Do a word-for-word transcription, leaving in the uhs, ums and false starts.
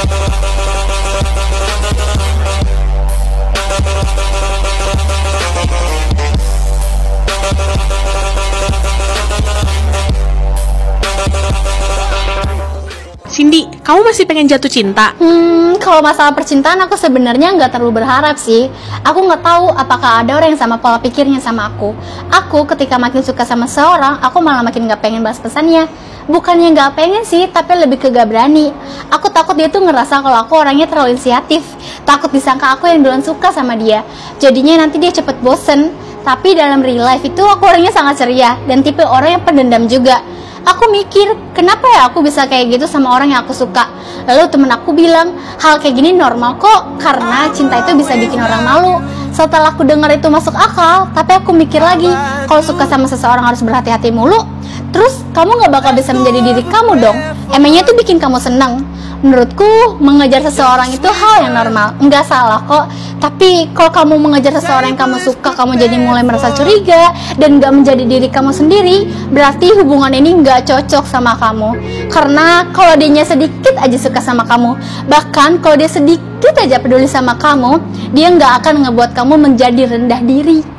Cindy, kamu masih pengen jatuh cinta? Hmm, kalau masalah percintaan aku sebenarnya nggak terlalu berharap sih. Aku nggak tahu apakah ada orang yang sama pola pikirnya sama aku. Aku ketika makin suka sama seorang, aku malah makin nggak pengen balas pesannya. Bukannya nggak pengen sih, tapi lebih ke gak berani. Aku takut dia tuh ngerasa kalau aku orangnya terlalu inisiatif. Takut disangka aku yang duluan suka sama dia. Jadinya nanti dia cepet bosen. Tapi dalam real life itu aku orangnya sangat ceria dan tipe orang yang pendendam juga. Aku mikir, kenapa ya aku bisa kayak gitu sama orang yang aku suka? Lalu temen aku bilang, hal kayak gini normal kok, karena cinta itu bisa bikin orang malu. Setelah aku dengar itu masuk akal, tapi aku mikir lagi, kalau suka sama seseorang harus berhati-hati mulu. Terus kamu gak bakal bisa menjadi diri kamu dong. Emangnya itu bikin kamu senang? Menurutku, mengejar seseorang itu hal yang normal, nggak salah kok. Tapi kalau kamu mengejar seseorang yang kamu suka, kamu jadi mulai merasa curiga dan nggak menjadi diri kamu sendiri, berarti hubungan ini nggak cocok sama kamu. Karena kalau dianya sedikit aja suka sama kamu, bahkan kalau dia sedikit aja peduli sama kamu, dia nggak akan ngebuat kamu menjadi rendah diri.